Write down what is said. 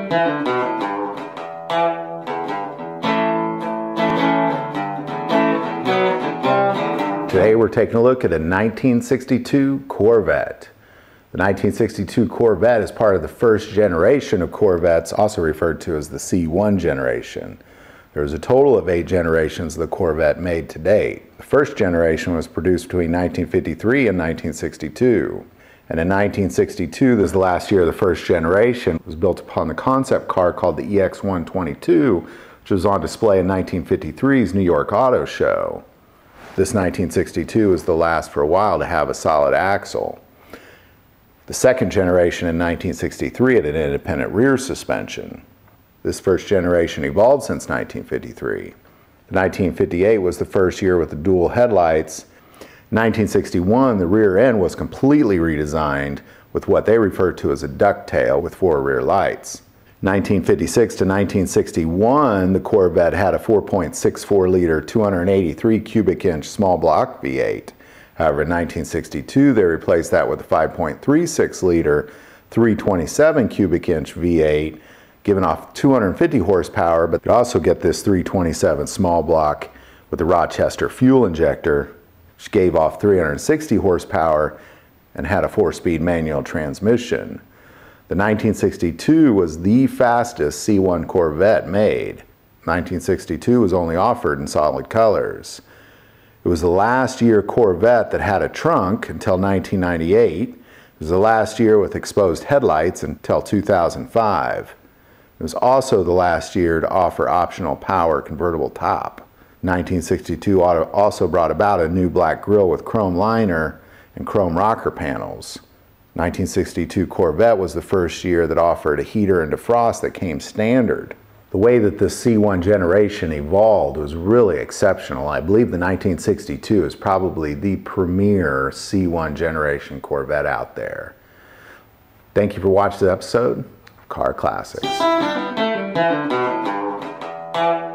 Today we're taking a look at a 1962 Corvette. The 1962 Corvette is part of the first generation of Corvettes, also referred to as the C1 generation. There was a total of 8 generations of the Corvette made to date. The first generation was produced between 1953 and 1962. And in 1962, this is the last year of the first generation, it was built upon the concept car called the EX122, which was on display in 1953's New York Auto Show. This 1962 was the last for a while to have a solid axle. The second generation in 1963 had an independent rear suspension. This first generation evolved since 1953. 1958 was the first year with the dual headlights. In 1961, the rear end was completely redesigned with what they referred to as a ducktail with 4 rear lights. 1956 to 1961, the Corvette had a 4.64-liter, 283 cubic inch small block V8. However, in 1962, they replaced that with a 5.36-liter, 327 cubic inch V8, giving off 250 horsepower, but you also get this 327 small block with the Rochester fuel injector, which gave off 360 horsepower and had a 4-speed manual transmission. The 1962 was the fastest C1 Corvette made. 1962 was only offered in solid colors. It was the last year Corvette that had a trunk until 1998. It was the last year with exposed headlights until 2005. It was also the last year to offer optional power convertible top. 1962 also brought about a new black grille with chrome liner and chrome rocker panels. 1962 Corvette was the first year that offered a heater and defrost that came standard. The way that the C1 generation evolved was really exceptional. I believe the 1962 is probably the premier C1 generation Corvette out there. Thank you for watching the episode of Car Classics.